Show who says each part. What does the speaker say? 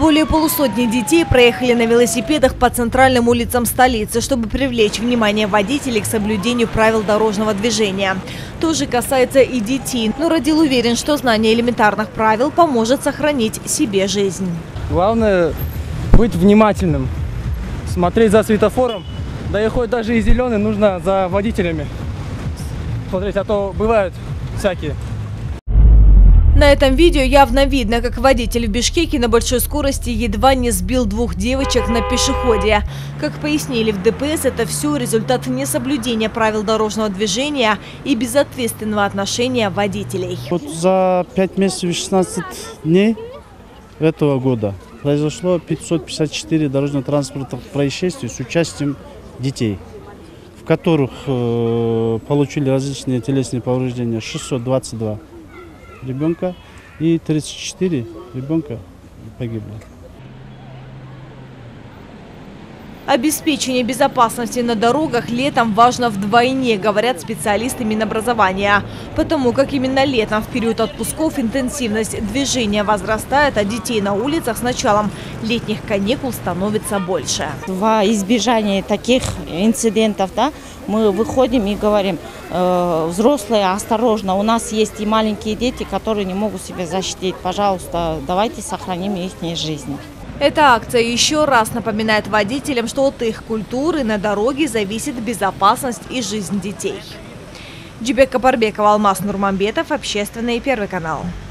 Speaker 1: Более полусотни детей проехали на велосипедах по центральным улицам столицы, чтобы привлечь внимание водителей к соблюдению правил дорожного движения. То же касается и детей. Но Радил уверен, что знание элементарных правил поможет сохранить себе жизнь.
Speaker 2: Главное быть внимательным, смотреть за светофором. Да и хоть даже и зеленый, нужно за водителями смотреть, а то бывают всякие.
Speaker 1: На этом видео явно видно, как водитель в Бишкеке на большой скорости едва не сбил двух девочек на пешеходе. Как пояснили в ДПС, это все результат несоблюдения правил дорожного движения и безответственного отношения водителей.
Speaker 3: Вот за 5 месяцев и 16 дней этого года произошло 554 дорожно-транспортных происшествий с участием детей, в которых получили различные телесные повреждения 622 ребенка и 34 ребенка погибли.
Speaker 1: Обеспечение безопасности на дорогах летом важно вдвойне, говорят специалисты Минобразования. Потому как именно летом в период отпусков интенсивность движения возрастает, а детей на улицах с началом летних каникул становится больше.
Speaker 4: Во избежание таких инцидентов, мы выходим и говорим: взрослые, осторожно, у нас есть и маленькие дети, которые не могут себя защитить. Пожалуйста, давайте сохраним их жизнь.
Speaker 1: Эта акция еще раз напоминает водителям, что от их культуры на дороге зависит безопасность и жизнь детей. Джибек Капарбекова, Алмаз Нурманбетов, Общественный, Первый канал.